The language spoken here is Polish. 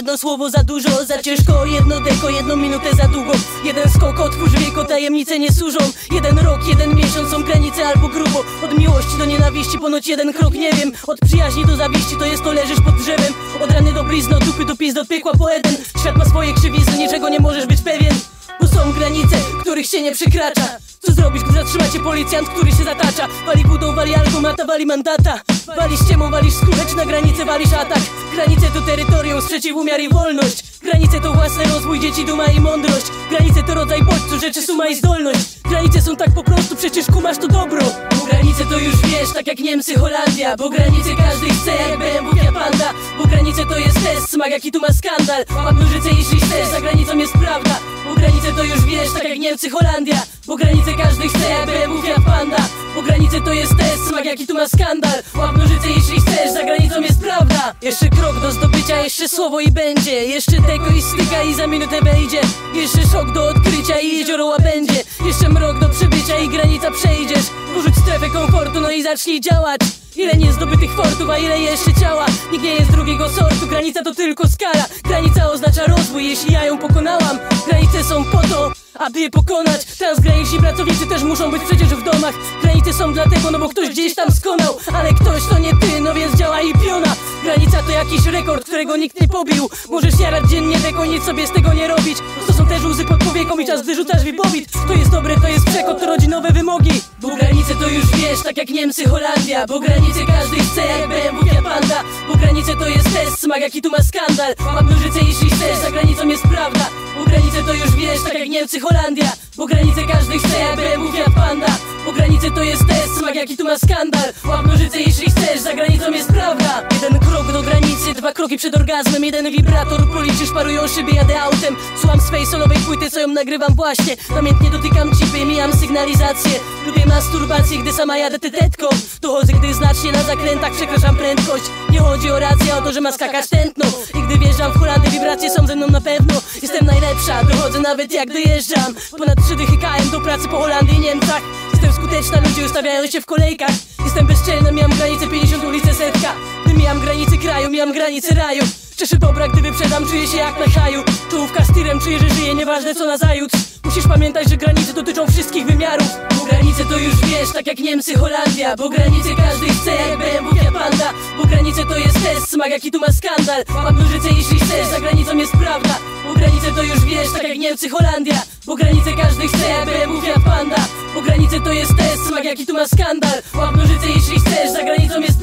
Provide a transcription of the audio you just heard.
jedno słowo za dużo, za ciężko, jedno deko, 1 minutę za długo. Jeden skok, otwórz wieko, tajemnice nie służą. 1 rok, 1 miesiąc są granice albo grubo. Od miłości do nienawiści ponoć 1 krok, nie wiem. Od przyjaźni do zawiści to jest to leżysz pod drzewem. Od rany do blizny, od dupy do pizd, od piekła po Eden. Świat ma swoje krzywizny, niczego nie możesz być pewien, bo są granice, których się nie przekracza. Co zrobisz, gdy zatrzyma cię policjant, który się zatacza? Wali budą, wali alkomata, wali mandata. Walisz ściemą, walisz skórę, na granicę walisz atak. Granice to terytorium, sprzeciw, umiar i wolność. Granice to własny rozwój, dzieci, duma i mądrość. Granice to rodzaj bodźcu, rzeczy, suma i zdolność. Granice są tak po prostu, przecież kumasz to dobro. Bo granice to już wiesz, tak jak Niemcy, Holandia. Bo granice każdy chce, jak BMW, Panda. Bo granice to jest test, smak jaki tu ma skandal. Łap nożyce i szli też, za granicą jest prawda. Bo granice to już wiesz, tak jak Niemcy, Holandia. Bo granice każdy chce, jak BMW, Panda. Bo granice to jest test, smak jaki tu ma skandal. Łap nożyce i szli też, za granicą jest prawda. Jeszcze krok do zdobycia, jeszcze słowo i będzie. Jeszcze deko i styka i za minutę wejdzie. Jeszcze szok do odkrycia i jezioro łabędzie. Jeszcze mrok do przebycia i granica przejdziesz. Porzuć strefę komfortu, no i zacznij działać. Ile niezdobytych fortów, a ile jeszcze ciała. Nikt nie jest drugiego sortu, granica to tylko skala. Granica oznacza rozwój, jeśli ja ją pokonałam. Granice są po to, aby je pokonać. Transgraniczni pracownicy też muszą być przecież w domach. Granice są dlatego, no bo ktoś gdzieś tam skonał. Ale ktoś to nie ty, no więc działa i piona. Granica to jakiś rekord, którego nikt nie pobił. Możesz jarać dziennie deko, nic sobie z tego nie robić. To są też łzy pod powieką i czas gdy rzucasz wipowit. To jest dobre, to jest przekop, to rodzi nowe wymogi. Bo granice to już wiesz, tak jak Niemcy, Holandia. Bo granice każdy chce, jak BMW, Panda. Bo granice to jest test, smak jaki tu ma skandal. Łap nożyce i szli też, za granicą jest prawda. Bo granice to już wiesz, tak jak Niemcy, Holandia. Bo granice każdy chce, jak BMW, Panda. Bo granice to jest test, smak jaki tu ma skandal. Łap nożyce i szli też, za granicą jest prawda. 1 krok do granicy, 2 kroki przed orgazmem. 1 wibrator, policzysz, parują szyby, jadę autem. Słucham swej solowej płyty, co ją nagrywam właśnie. Namiętnie dotykam cipy, mijam sygnalizację. Lubię masturbację, gdy sama jadę tetetką. Dochodzę, gdy znacznie na zakrętach przekraczam prędkość. Nie chodzi o rację, o to, że ma skakać tętno. I gdy wjeżdżam w Holandię, wibracje są ze mną na pewno. Jestem najlepsza, dochodzę nawet jak dojeżdżam. Ponad 3 dychy KM do pracy po Holandii i Niemcach. Jestem skuteczna, ludzie ustawiają się w kolejkach. Jestem bezczelna, miałam granicę 50, ulicę setka. Gdy mijam granicy kraju, mijam granicy raju. Cieszę dobra, gdy wyprzedam, czuję się jak na haju. Czołówka z tirem, czuję, że żyję, nieważne co na zajutrz. Musisz pamiętać, że granice dotyczą wszystkich wymiarów. Bo granice to już wiesz, tak jak Niemcy, Holandia. Bo granice każdy chce, jak BMW, Panda. Bo granice to jest test, smak jaki tu ma skandal. Łap nożyce i szli też, za granicą jest prawda. Bo granice to już wiesz, tak jak Niemcy, Holandia. Bo granice każdy chce, jak BMW, Panda. Bo granice to jest test, smak jaki tu ma skandal. Łap nożyce i szli też, za granicą jest